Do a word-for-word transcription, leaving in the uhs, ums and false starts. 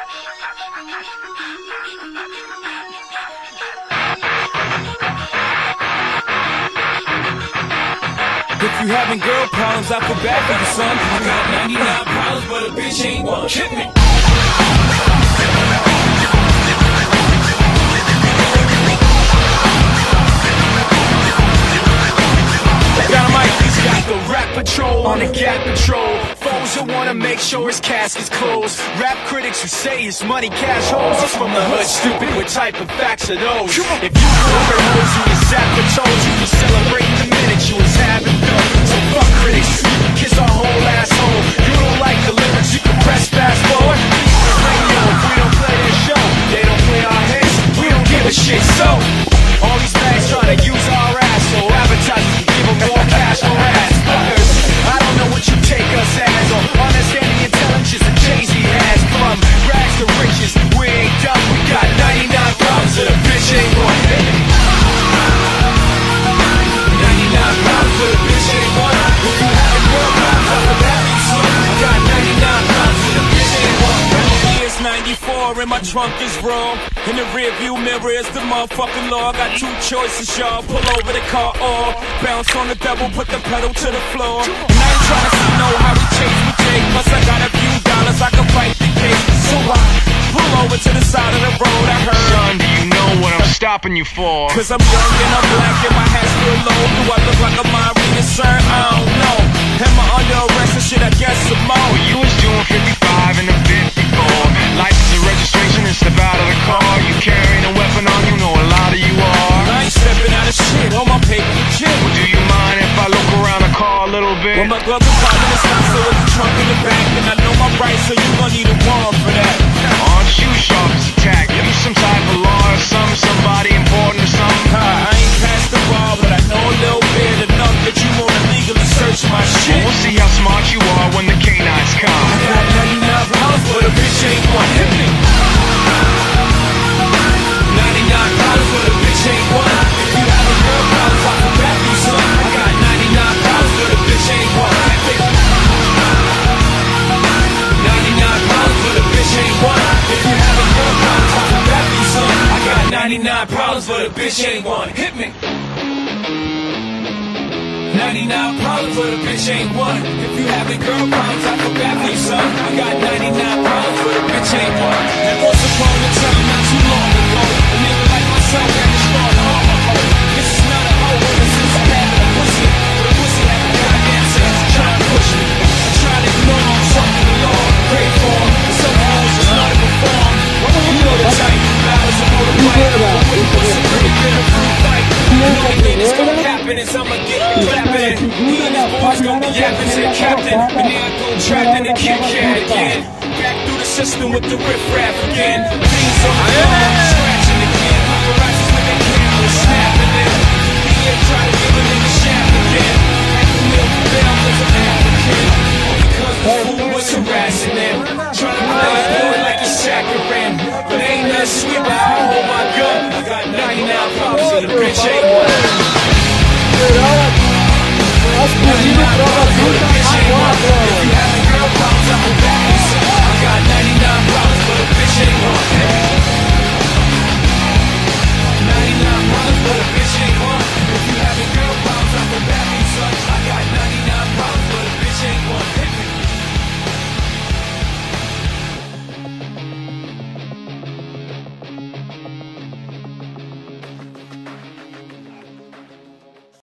If you having girl problems, I feel bad for you, son. I got ninety-nine problems, but a bitch ain't one. Hit me. Dynamite's got the rap patrol on the gap patrol. Foes who wanna make sure his casket's closed. Rap critics who say his money cash holes. He's from the hood, stupid, what type of facts are those? If you remember hoes who was zap patrols, you be celebrating the minute you was having fun. So fuck critics, kiss our whole asshole. You don't like the lyrics, you can press fast forward. Radio, if we don't play their show, they don't play our hits, we don't give a shit. So all these bags trying to use our ass, so advertisers can give them more cash for ass fuckers. I don't know what you take us as, or understanding intelligence that Jay-Z has. From rags to riches, we ain't done. We got ninety-nine problems that a bitch ain't one. ninety-nine problems that a bitch ain't one. If you having girl problems, I'm a bad son. I got ninety-nine problems that a bitch ain't one. It's ninety-four and my trunk is raw. In the rear view mirror is the motherfucking law. Got two choices, y'all. Pull over the car or bounce on the double, put the pedal to the floor. And I ain't tryna see no how we chase with Jake. Plus I got a few dollars, I can fight the case. So I pull over to the side of the road. I heard, son, do you know what I'm stopping you for? Cause I'm young and I'm black and my hat's real low. Do I look like a mind reading, sir? I don't know. Am I under arrest and shit? I guess some more. Well, you was doing fifty-five and a fifty-four. License and registration and step out of the car. You carrying a weapon on, you know a lot of you are. I ain't stepping out of shit, all my paper legit. Well, do you mind if I look around the car a little bit? Well, my glove compartment is not so with the trunk in the back. And I know my rights, so you gon' need a warrant for that. Aren't you sharp as a tack? You some type of law or something, somebody important or something? Uh, I ain't past the ball, but I know a little bit enough that you wanna legally search my shit. Well, we'll see how smart you are when the canines come. I got ninety-nine problems, but a bitch ain't one. Hit me. ninety-nine problems, but a bitch ain't one. If you having girl problems, I can rap you, son. I got ninety-nine problems, but a bitch ain't one. Hit me. ninety-nine problems, but a bitch ain't one. If you having girl problems, I can rap you, son. I got ninety-nine problems, but a bitch ain't one. Hit me. ninety-nine problems, but a bitch ain't one. If you having girl problems, I feel bad for you, son. I got ninety-nine problems, but a bitch ain't one. And once upon a time, not too long ago, a nigga like myself had to start off a hoe. This is not a hoe, this is having a pussy. But a pussy have a goddamn sense to try to push me. I try to ignore him, something the Lord pray for him. And some hoes just not to perform. You know the type, loud as a motorbike. But when you pussy pretty good, a fruit fight. The only thing that's gonna happen is I'ma get clapping. He and his boys gonna be yapping, said Captain. But now I go trapped in the Kit Kat again. Back through the system with the riff-raff again. Things on the floor, scratching again. Paparazzis with their cameras snapping it. He ain't try to give a nigga shaft again. Like the milk bell was an African. Because the fool was harassing them. Trying to play a boy like a saccharine. But ain't nothing sweet, but I hold my gun. I got ninety-nine problems and the bitch ain't one. ninety-nine problems.